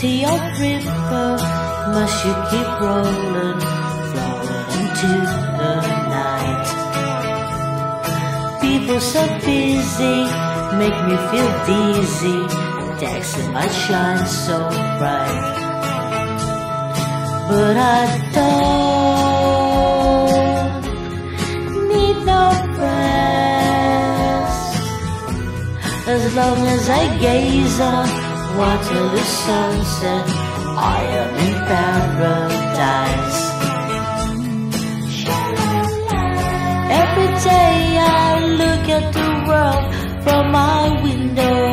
plenty of river, must you keep rolling, flowing into the night. People so busy, make me feel dizzy, dancing might shine so bright. But I don't need no friends, as long as I gaze on Waterloo sunset, I am in paradise. Every day I look at the world from my window,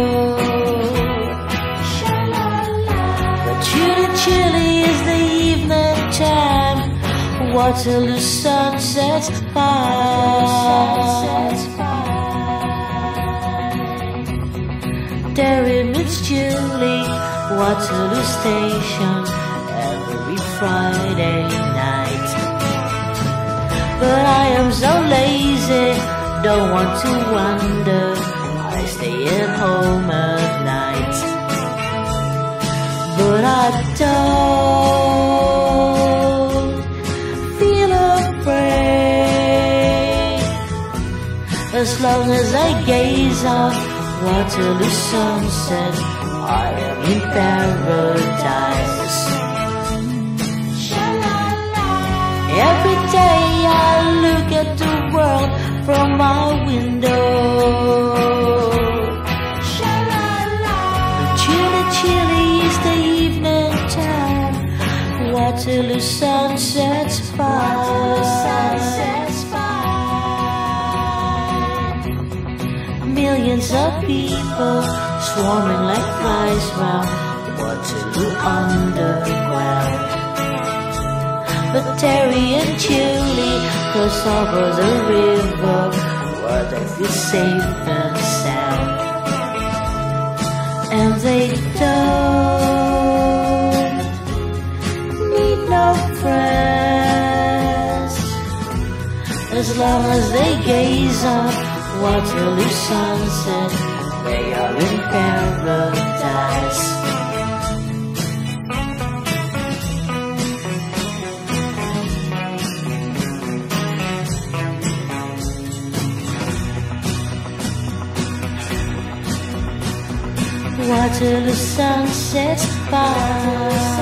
but chilly is the evening time. Waterloo sunsets fine. Terry meets Julie, Waterloo Station, every Friday night. But I am so lazy, don't want to wander, I stay at home at night. But I don't feel afraid, as long as I gaze on Waterloo sunset, I am in paradise. Every day I look at the world from my window, but chilly is the evening time. Waterloo sunset's fine. Millions of people swarming like flies round Waterloo underground. But Terry and Julie cross over the river, where they feel safe and sound. And they don't need no friends, as long as they gaze on Waterloo sunset, they are in paradise. Waterloo sunsets fine.